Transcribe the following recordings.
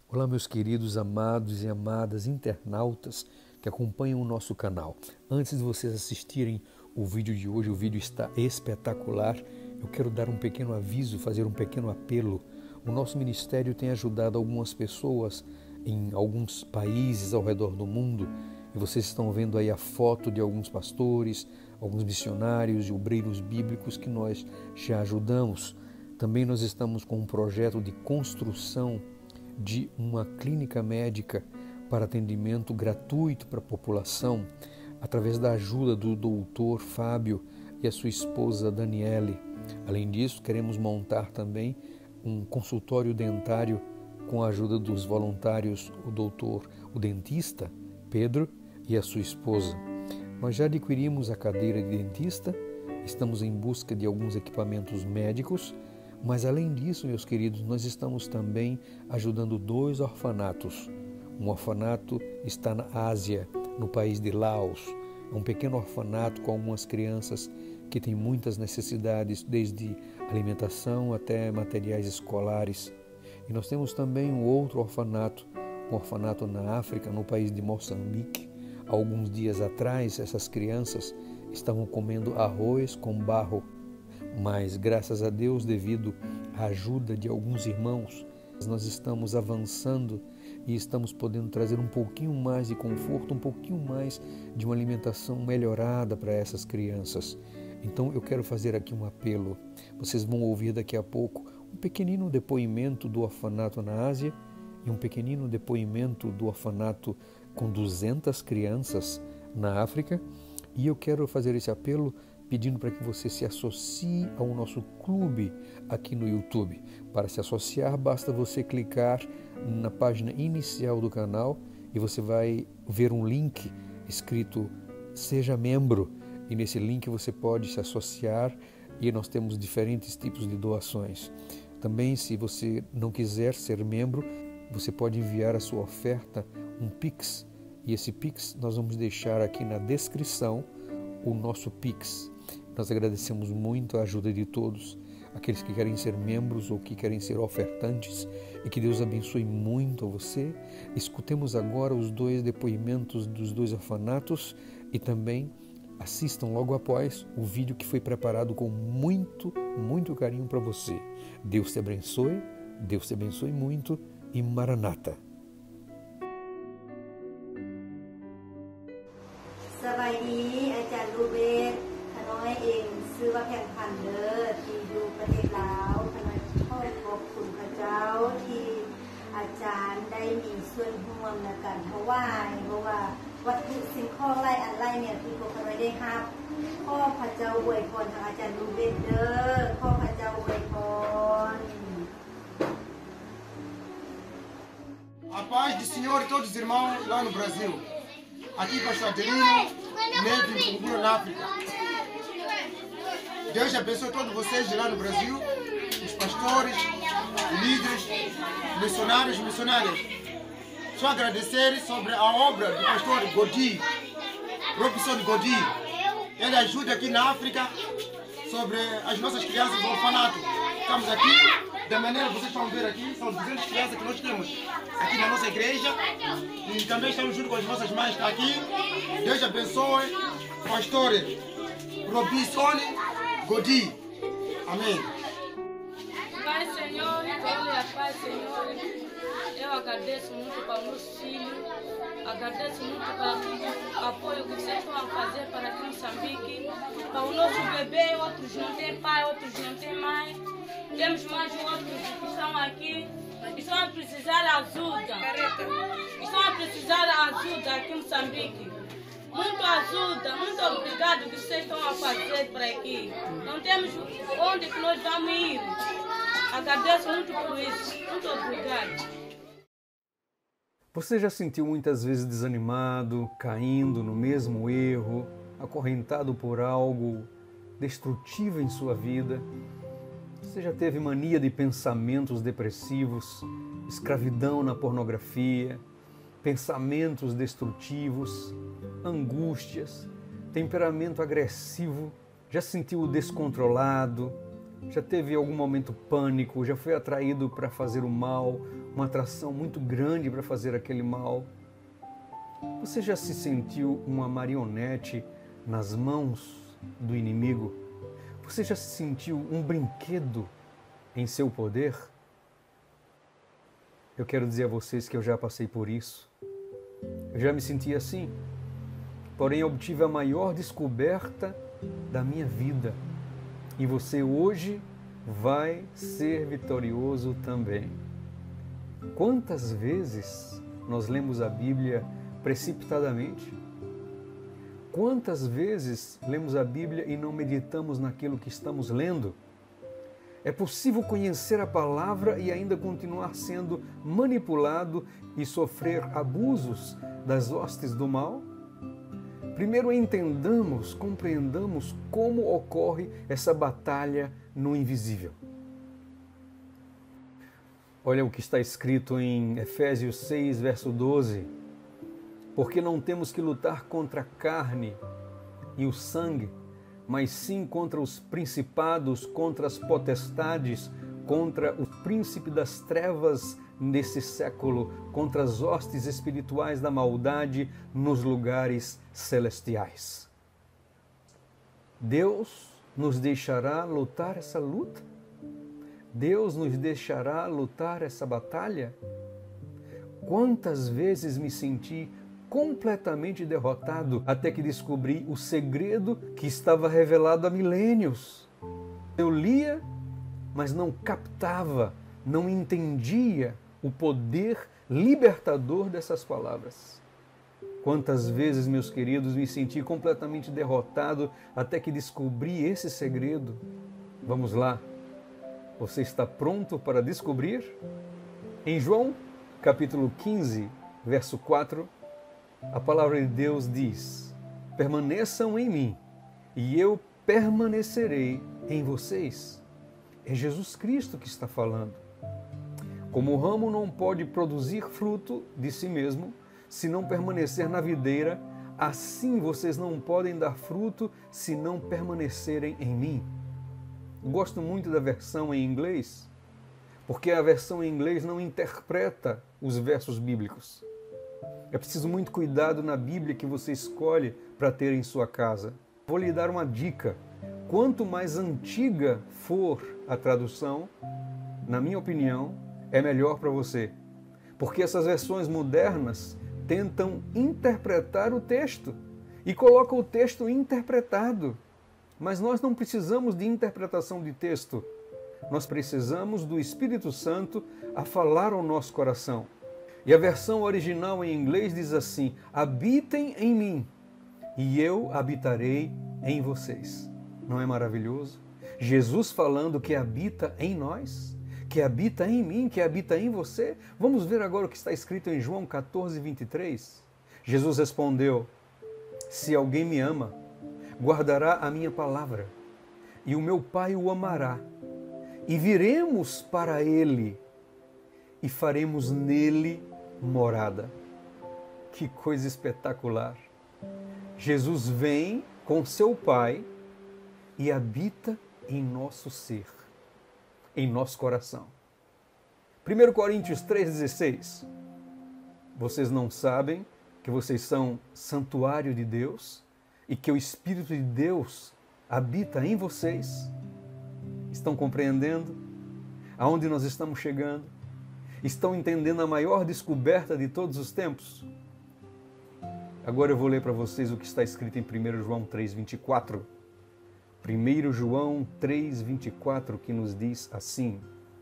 Olá, meus queridos amados e amadas internautas que acompanham o nosso canal. Antes de vocês assistirem o vídeo de hoje, o vídeo está espetacular. Eu quero dar um pequeno aviso, fazer um pequeno apelo. O nosso ministério tem ajudado algumas pessoas em alguns países ao redor do mundo. E vocês estão vendo aí a foto de alguns pastores, alguns missionários e obreiros bíblicos que nós já ajudamos. Também nós estamos com um projeto de construção de uma clínica médica para atendimento gratuito para a população, através da ajuda do doutor Fábio e a sua esposa Daniele. Além disso, queremos montar também um consultório dentário com a ajuda dos voluntários, o dentista Pedro e a sua esposa. Nós já adquirimos a cadeira de dentista, estamos em busca de alguns equipamentos médicos, mas além disso, meus queridos, nós estamos também ajudando 2 orfanatos. Um orfanato está na Ásia, no país de Laos. É um pequeno orfanato com algumas crianças que têm muitas necessidades, desde alimentação até materiais escolares. E nós temos também um outro orfanato, um orfanato na África, no país de Moçambique. Há alguns dias atrás, essas crianças estavam comendo arroz com barro, mas graças a Deus, devido à ajuda de alguns irmãos, nós estamos avançando e estamos podendo trazer um pouquinho mais de conforto, um pouquinho mais de uma alimentação melhorada para essas crianças. Então eu quero fazer aqui um apelo. Vocês vão ouvir daqui a pouco um pequenino depoimento do orfanato na Ásia e um pequenino depoimento do orfanato com 200 crianças na África. E eu quero fazer esse apelo pedindo para que você se associe ao nosso clube aqui no YouTube. Para se associar, basta você clicar na página inicial do canal e você vai ver um link escrito Seja Membro. E nesse link você pode se associar e nós temos diferentes tipos de doações. Também, se você não quiser ser membro, você pode enviar a sua oferta, um Pix. E esse Pix nós vamos deixar aqui na descrição, o nosso Pix. Nós agradecemos muito a ajuda de todos, aqueles que querem ser membros ou que querem ser ofertantes, e que Deus abençoe muito a você. Escutemos agora os 2 depoimentos dos 2 orfanatos e também assistam logo após o vídeo que foi preparado com muito carinho para você. Deus te abençoe muito e Maranata. สบายดีอาจารย์รูเบศขน้อยเองซื้อว่าแผ่นพันเดอร์ที่อยู่ประเทศลาวขน้อยขอขอบคุณพระเจ้าที่อาจารย์ได้มีส่วนร่วมในการถวายเพราะว่าวัตถุสิ่งของไล่อันไล่เนี่ยที่พวกเราได้รับขอพระเจ้าอวยพรทางอาจารย์รูเบศเด้อขอพระเจ้าอวยพร A paz do Senhor e todos os irmãos lá no Brasil. Aqui pastor Adelino, Neto em Bumbura, na África. Deus abençoe todos vocês de lá no Brasil, os pastores, líderes, missionários e missionárias. Só agradecer sobre a obra do pastor Godi, Robson Godi. Ele ajuda aqui na África sobre as nossas crianças do orfanato. Estamos aqui. Da maneira que vocês estão ver aqui, são 200 crianças que nós temos aqui na nossa igreja e também estamos junto com as nossas mães que estão aqui. Deus abençoe, pastor Robson Godi. Amém. Pai Senhor, olha, Pai Senhor, eu agradeço muito para os meus filhos, agradeço muito pelo apoio que vocês estão a fazer para aqui em Moçambique, para o nosso bebê, outros não têm pai, outros não têm mãe. Temos mais outros que estão aqui e estão a precisar de ajuda. Estão a precisar de ajuda aqui em Moçambique. Muito ajuda, muito obrigado que vocês estão a fazer para aqui. Não temos onde que nós vamos ir. Agradeço muito por isso. Muito obrigado. Você já sentiu muitas vezes desanimado, caindo no mesmo erro, acorrentado por algo destrutivo em sua vida? Você já teve mania de pensamentos depressivos, escravidão na pornografia, pensamentos destrutivos, angústias, temperamento agressivo? Já se sentiu descontrolado? Já teve algum momento pânico? Já foi atraído para fazer o mal uma atração muito grande para fazer aquele mal? Você já se sentiu uma marionete nas mãos do inimigo? Você já se sentiu um brinquedo em seu poder? Eu quero dizer a vocês que eu já passei por isso. Eu já me senti assim. Porém, obtive a maior descoberta da minha vida. E você hoje vai ser vitorioso também. Quantas vezes nós lemos a Bíblia precipitadamente? Quantas vezes lemos a Bíblia e não meditamos naquilo que estamos lendo? É possível conhecer a palavra e ainda continuar sendo manipulado e sofrer abusos das hostes do mal? Primeiro entendamos, compreendamos como ocorre essa batalha no invisível. Olha o que está escrito em Efésios 6, verso 12. Porque não temos que lutar contra a carne e o sangue, mas sim contra os principados, contra as potestades, contra o príncipe das trevas nesse século, contra as hostes espirituais da maldade nos lugares celestiais. Deus nos deixará lutar essa luta? Deus nos deixará lutar essa batalha? Quantas vezes me senti completamente derrotado até que descobri o segredo que estava revelado há milênios. Eu lia, mas não captava, não entendia o poder libertador dessas palavras. Quantas vezes, meus queridos, me senti completamente derrotado até que descobri esse segredo. Vamos lá. Você está pronto para descobrir? Em João, capítulo 15, verso 4, a palavra de Deus diz: permaneçam em mim e eu permanecerei em vocês. É Jesus Cristo que está falando. Como o ramo não pode produzir fruto de si mesmo, se não permanecer na videira, assim vocês não podem dar fruto se não permanecerem em mim. Gosto muito da versão em inglês, porque a versão em inglês não interpreta os versos bíblicos. É preciso muito cuidado na Bíblia que você escolhe para ter em sua casa. Vou lhe dar uma dica. Quanto mais antiga for a tradução, na minha opinião, é melhor para você. Porque essas versões modernas tentam interpretar o texto e colocam o texto interpretado. Mas nós não precisamos de interpretação de texto. Nós precisamos do Espírito Santo a falar ao nosso coração. E a versão original em inglês diz assim: habitem em mim e eu habitarei em vocês. Não é maravilhoso? Jesus falando que habita em nós, que habita em mim, que habita em você. Vamos ver agora o que está escrito em João 14, 23. Jesus respondeu: se alguém me ama, guardará a minha palavra, e o meu Pai o amará, e viremos para ele, e faremos nele morada. Que coisa espetacular! Jesus vem com seu Pai e habita em nosso ser, em nosso coração. 1 Coríntios 3,16. Vocês não sabem que vocês são santuário de Deus e que o Espírito de Deus habita em vocês? Estão compreendendo aonde nós estamos chegando? Estão entendendo a maior descoberta de todos os tempos? Agora eu vou ler para vocês o que está escrito em 1 João 3,24. 1 João 3,24, que nos diz assim: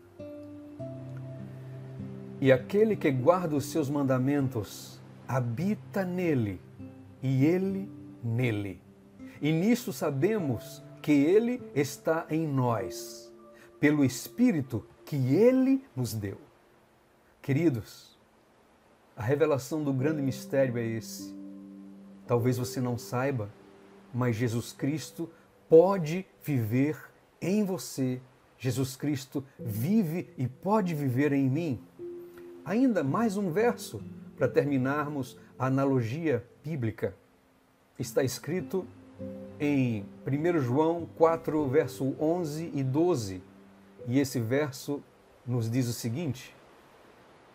e aquele que guarda os seus mandamentos habita nele, e ele nele. E nisso sabemos que ele está em nós, pelo Espírito que ele nos deu. Queridos, a revelação do grande mistério é esse. Talvez você não saiba, mas Jesus Cristo pode viver em você. Jesus Cristo vive e pode viver em mim. Ainda mais um verso para terminarmos a analogia bíblica. Está escrito em 1 João 4, verso 11 e 12. E esse verso nos diz o seguinte: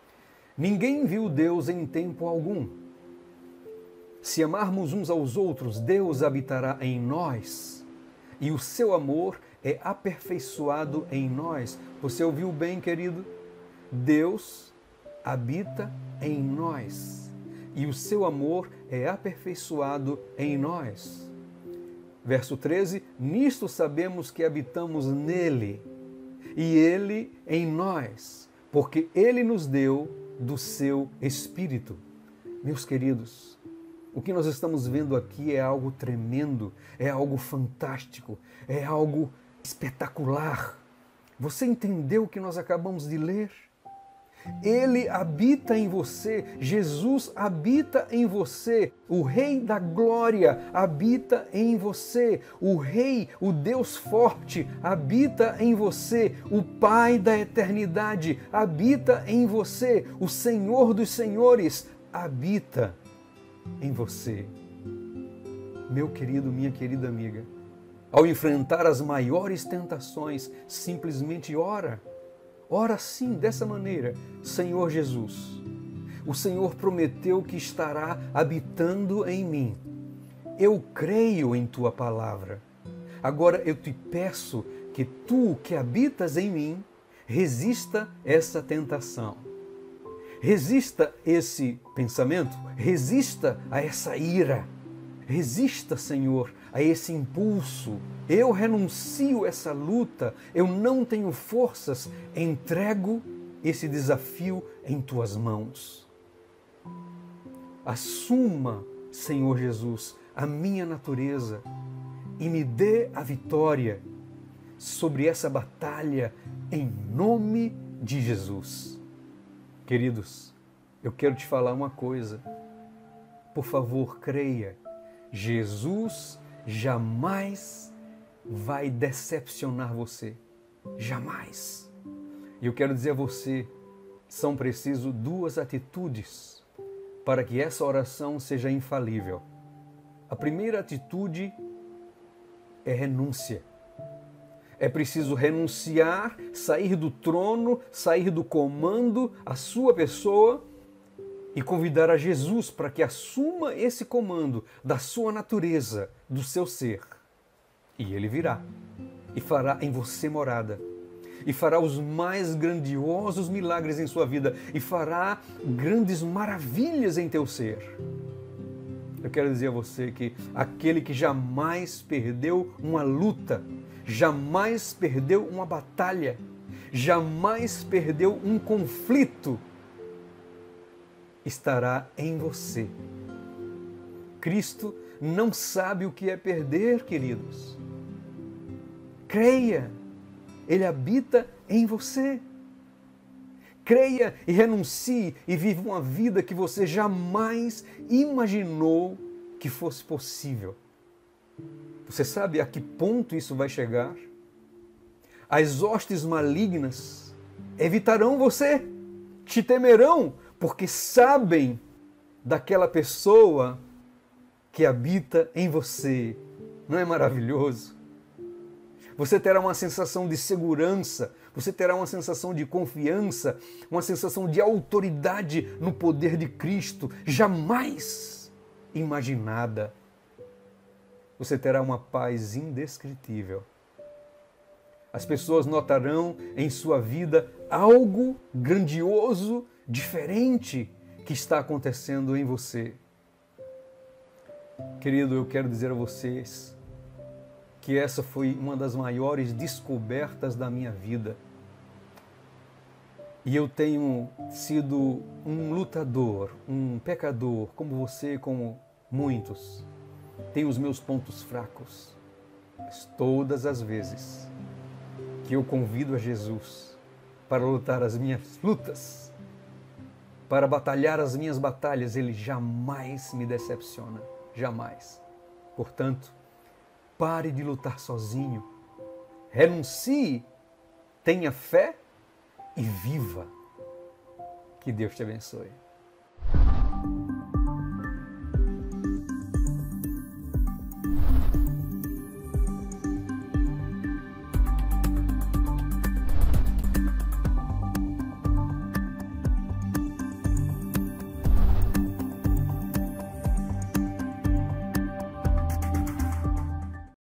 Ninguém viu Deus em tempo algum. Se amarmos uns aos outros, Deus habitará em nós e o seu amor é aperfeiçoado em nós. Você ouviu bem, querido? Deus habita em nós e o seu amor é aperfeiçoado em nós. Verso 13, nisto sabemos que habitamos nele e ele em nós, porque ele nos deu do seu Espírito. Meus queridos, o que nós estamos vendo aqui é algo tremendo, é algo fantástico, é algo espetacular. Você entendeu o que nós acabamos de ler? Ele habita em você, Jesus habita em você, o Rei da Glória habita em você, o Rei, o Deus forte habita em você, o Pai da eternidade habita em você, o Senhor dos Senhores habita em você. Meu querido, minha querida amiga, ao enfrentar as maiores tentações, simplesmente ora. Ora sim, dessa maneira, Senhor Jesus, o Senhor prometeu que estará habitando em mim. Eu creio em Tua palavra. Agora eu te peço que Tu, que habitas em mim, resista essa tentação. Resista esse pensamento, resista a essa ira. Resista, Senhor, a esse impulso. Eu renuncio essa luta, eu não tenho forças, entrego esse desafio em Tuas mãos. Assuma, Senhor Jesus, a minha natureza e me dê a vitória sobre essa batalha em nome de Jesus. Queridos, eu quero te falar uma coisa. Por favor, creia. Jesus jamais vai decepcionar você. Jamais. E eu quero dizer a você, são precisas 2 atitudes para que essa oração seja infalível. A primeira atitude é renúncia. É preciso renunciar, sair do trono, sair do comando, a sua pessoa, e convidar a Jesus para que assuma esse comando da sua natureza, do seu ser. E Ele virá e fará em você morada. E fará os mais grandiosos milagres em sua vida. E fará grandes maravilhas em teu ser. Eu quero dizer a você que aquele que jamais perdeu uma luta, jamais perdeu uma batalha, jamais perdeu um conflito, estará em você. Cristo não sabe o que é perder, queridos. Creia, Ele habita em você. Creia e renuncie e viva uma vida que você jamais imaginou que fosse possível. Você sabe a que ponto isso vai chegar? As hostes malignas evitarão você, te temerão, porque sabem daquela pessoa que habita em você. Não é maravilhoso? Você terá uma sensação de segurança, você terá uma sensação de confiança, uma sensação de autoridade no poder de Cristo, jamais imaginada. Você terá uma paz indescritível. As pessoas notarão em sua vida algo grandioso, diferente que está acontecendo em você. Querido, eu quero dizer a vocês que essa foi uma das maiores descobertas da minha vida. E eu tenho sido um lutador, um pecador, como você, como muitos. Tenho os meus pontos fracos, mas todas as vezes que eu convido a Jesus para lutar as minhas lutas, para batalhar as minhas batalhas, Ele jamais me decepciona, jamais. Portanto, pare de lutar sozinho, renuncie, tenha fé e viva. Que Deus te abençoe.